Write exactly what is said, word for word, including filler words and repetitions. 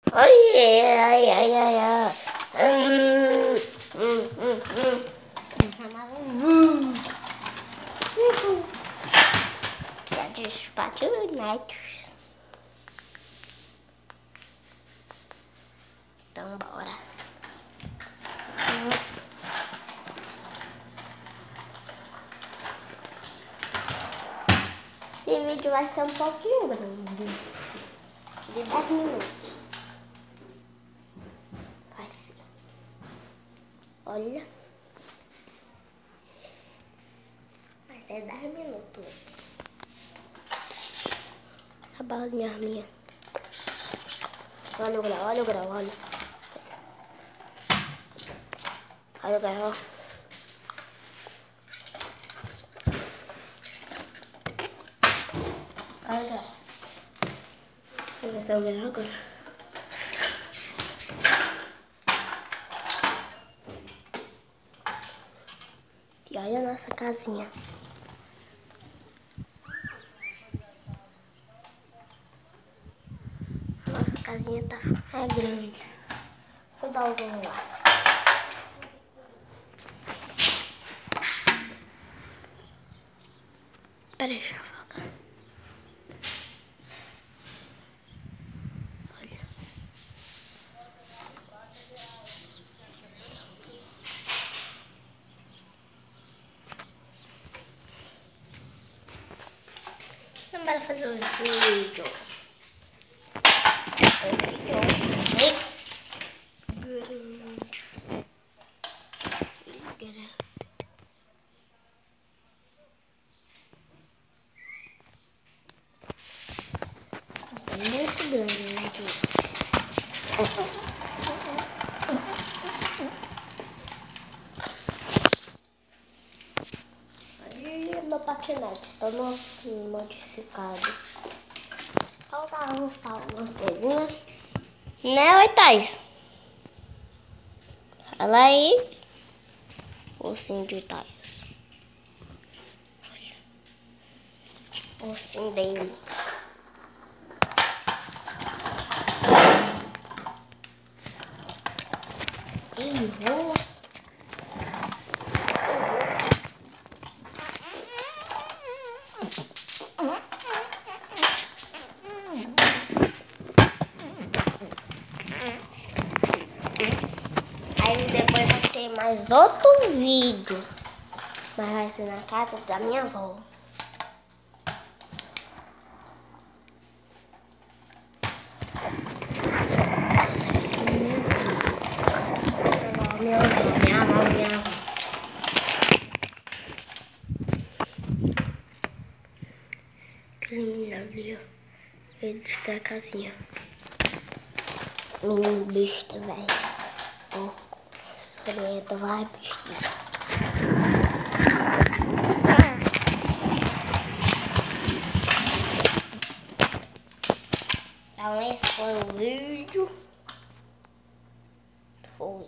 Ai, ai, ai, ai, ai. Hum, hum, hum, hum. Hum. Já despatinete. Então, bora. Esse vídeo vai ser um pouquinho grande. De dez minutos. Vai ser. Olha. Vai ser dez minutos. A balinha minha. Olha o grau, olha o grau, olha. Olha o grau. Olha o grau. Vou ver se é o grau agora. E olha a nossa casinha. Nossa casinha tá é grande. Vou dar um zoom lá. Peraí, deixa eu focar. Olha. Então bora fazer um vídeo. Um vídeo grande. Grande. Muito grande. Olha meu patinete, todo modificado. Falta ajustar algumas coisinhas. Né, oi, Thais? Fala aí. Ossinho de Thais. Ossinho dele. Errou. Aí depois vai ter mais outro vídeo. Mas vai ser na casa da minha avó. Minha avó, minha avó, minha avó. Aquele menino ali, ó. Ele está a casinha. Menino besta, velho. Porco. Soreta, vai, bichinho. Então esse foi o vídeo. Foi.